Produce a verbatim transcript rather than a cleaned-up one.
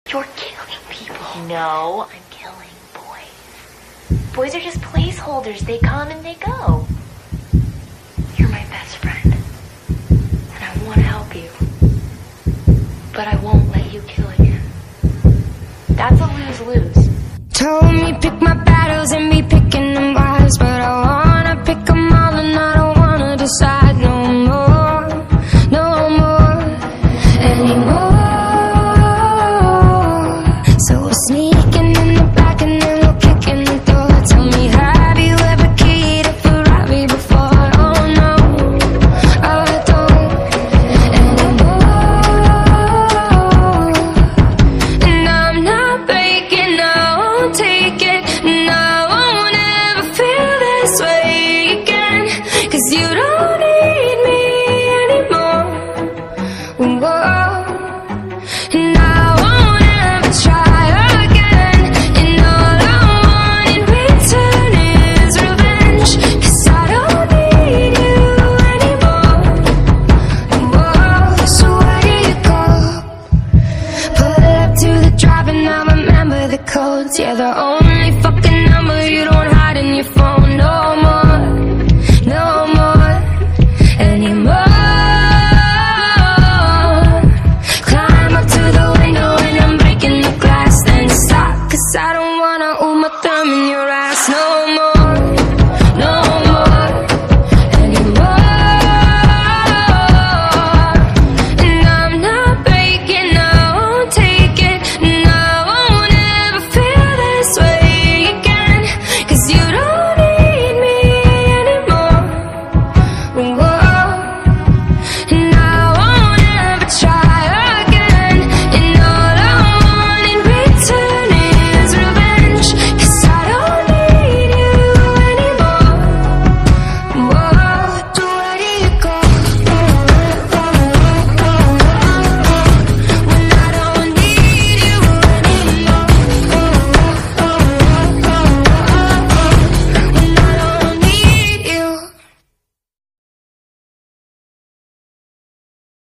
You're killing people. No, I'm killing boys. Boys are just placeholders. They come and they go. You're my best friend. And I want to help you. But I won't let you kill again. That's a lose-lose. Told me pick my battles and be picking them wise, but I wanna pick them all and I don't wanna decide no more, no more, anymore. So we're sneaking in the back and then we're kicking the door. Tell me, have you ever keyed a Ferrari before? Oh no, I don't anymore. And I'm not breaking, I won't take it, and I won't ever feel this way again, 'cause you don't need me anymore. Whoa. And I won't ever try again, and all I want in return is revenge, 'cause I don't need you anymore. Whoa. So where do you go? Pull up to the drive and I remember the codes. Yeah, the only fucking number you don't hide in your phone no